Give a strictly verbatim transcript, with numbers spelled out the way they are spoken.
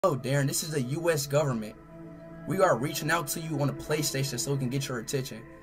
Oh, Darren, this is the U S government. We are reaching out to you on a PlayStation so we can get your attention.